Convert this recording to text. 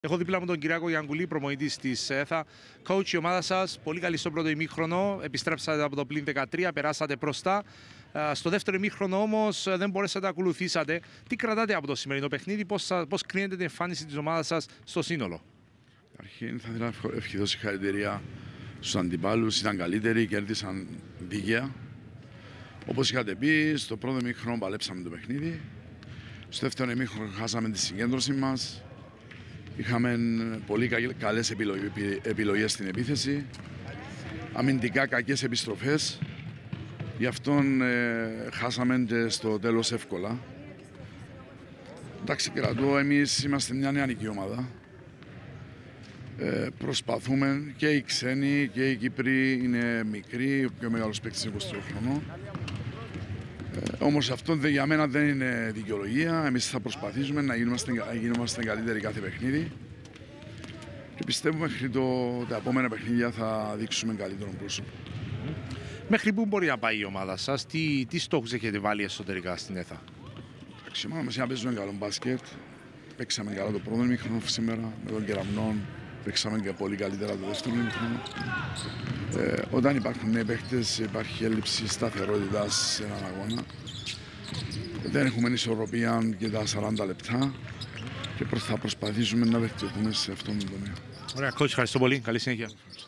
Έχω δίπλα μου τον Κυριάκο Γιανγκουλή, προπονητή τη ΕΘΑ. Coach, η ομάδα σα πολύ καλή στο πρώτο ημίχρονο. Επιστρέψατε από το πλήν 13, περάσατε μπροστά. Στο δεύτερο ημίχρονο όμως δεν μπορέσατε να ακολουθήσατε. Τι κρατάτε από το σημερινό παιχνίδι, πώς κρίνετε την εμφάνιση της ομάδας σας στο σύνολο? Αρχήν θα ήθελα να ευχηθώ συγχαρητήρια στους αντιπάλους, ήταν καλύτεροι, κέρδισαν δίκαια. Όπως είχατε πει, στο πρώτο ημίχρονο παλέψαμε το παιχνίδι. Στο δεύτερο ημίχρονο χάσαμε τη συγκέντρωση μας. Είχαμε πολύ καλές επιλογές στην επίθεση. Αμυντικά κακές επιστροφές. Γι' αυτόν χάσαμε και στο τέλος εύκολα. Εντάξει, κρατώ, εμείς είμαστε μια νεανική ομάδα. Προσπαθούμε, και οι ξένοι και οι Κύπροι είναι μικροί, ο πιο μεγάλος παίκτης είναι 23 χρονών. Όμως αυτό για μένα δεν είναι δικαιολογία. Εμείς θα προσπαθήσουμε να γίνομαστε καλύτεροι κάθε παιχνίδι. Και πιστεύουμε μέχρι τα επόμενα παιχνίδια θα δείξουμε καλύτερο πρόσωπο. Μέχρι πού μπορεί να πάει η ομάδα σας, τι στόχους έχετε βάλει εσωτερικά στην ΕΘΑ? Εντάξει, μόνο μας να παίζουμε καλό μπάσκετ. Παίξαμε καλά το πρώτο ημίχρονο σήμερα με τον Κεραμνό. Παίξαμε και πολύ καλύτερα το δεύτερο ημίχρονο. Όταν υπάρχουν νέοι παίκτες, υπάρχει έλλειψη σταθερότητας σε έναν αγώνα. Δεν έχουμε ισορροπία και τα 40 λεπτά και θα προσπαθήσουμε να βελτιωθούμε σε αυτόν τον τομέα. Ωραία, coach, ευχαριστώ πολύ. Καλή συνέχεια.